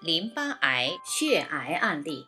淋巴癌、血癌案例。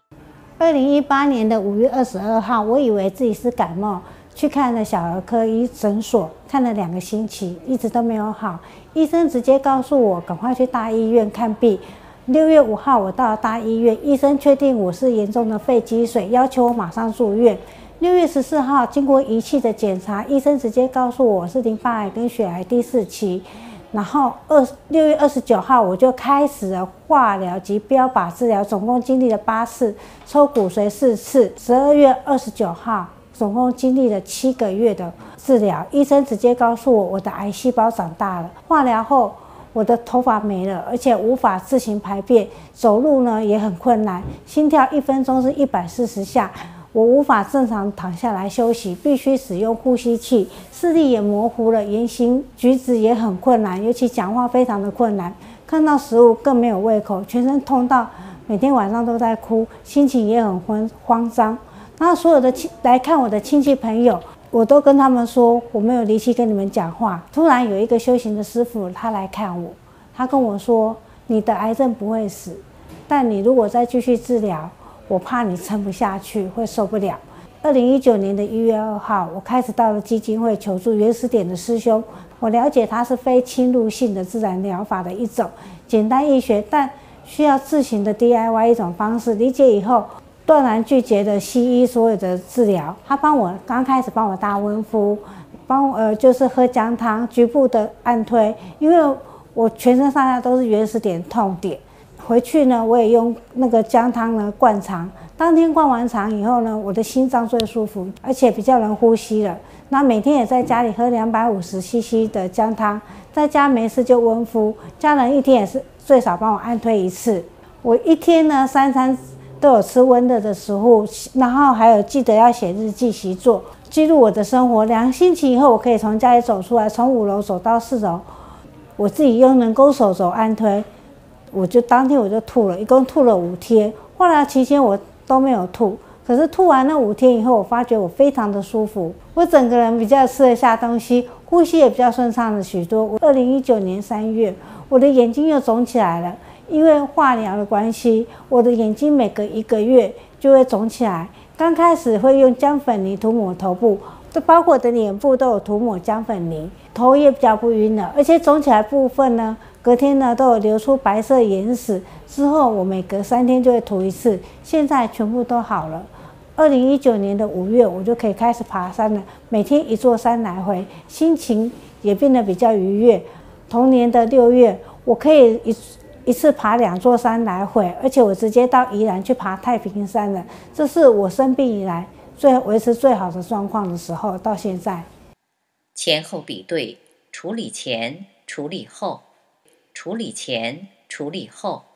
2018年的5月22号，我以为自己是感冒，去看了小儿科诊所，看了2个星期，一直都没有好。医生直接告诉我赶快去大医院看病。6月5号，我到了大医院，医生确定我是严重的肺积水，要求我马上住院。6月14号，经过仪器的检查，医生直接告诉我是淋巴癌跟血癌第4期。然后6月29号，我就开始了化疗及标靶治疗，总共经历了8次，抽骨髓4次。12月29号，总共经历了7个月的治疗。医生直接告诉我的癌细胞长大了。化疗后，我的头发没了，而且无法自行排便，走路呢也很困难，心跳1分钟是140下。我无法正常躺下来休息，必须使用呼吸器，视力也模糊了，言行举止也很困难，尤其讲话非常的困难，看到食物更没有胃口，全身痛到每天晚上都在哭，心情也很慌张。那所有的来看我的亲戚朋友，我都跟他们说我没有力气跟你们讲话。突然有一个修行的师父，他来看我，他跟我说：“你的癌症不会死，但你如果再继续治疗，我怕你撑不下去，会受不了。”2019年1月2号，我开始到了基金会求助原始点的师兄。我了解它是非侵入性的自然疗法的一种，简单易学，但需要自行的 DIY 一种方式。理解以后，断然拒绝了西医所有的治疗。他刚开始帮我大温敷，就是喝姜汤，局部的按推，因为我全身上下都是原始点痛点。回去呢，我也用那个姜汤呢灌肠。当天灌完肠以后呢，我的心脏最舒服，而且比较能呼吸了。那每天也在家里喝250cc 的姜汤，在家没事就温敷。家人一天也是最少帮我按推1次。我一天呢3餐都有吃温热的食物，然后还有记得要写日记习作，记录我的生活。2个星期以后，我可以从家里走出来，从5楼走到4楼，我自己用人工手肘按推。当天我就吐了，一共吐了5天。化疗期间我都没有吐，可是吐完那5天以后，我发觉我非常的舒服，我整个人比较吃得下东西，呼吸也比较顺畅了许多。2019年3月，我的眼睛又肿起来了，因为化疗的关系，我的眼睛每隔1个月就会肿起来。刚开始会用姜粉泥涂抹头部，包括我的脸部都有涂抹姜粉泥，头也比较不晕了，而且肿起来部分呢，隔天呢都有流出白色眼屎，之后我每隔3天就会涂1次，现在全部都好了。2019年5月，我就可以开始爬山了，每天1座山来回，心情也变得比较愉悦。同年6月，我可以一次爬2座山来回，而且我直接到宜兰去爬太平山了。这是我生病以来维持最好的状况的时候，到现在。 前后比对，处理前、处理后，处理前、处理后。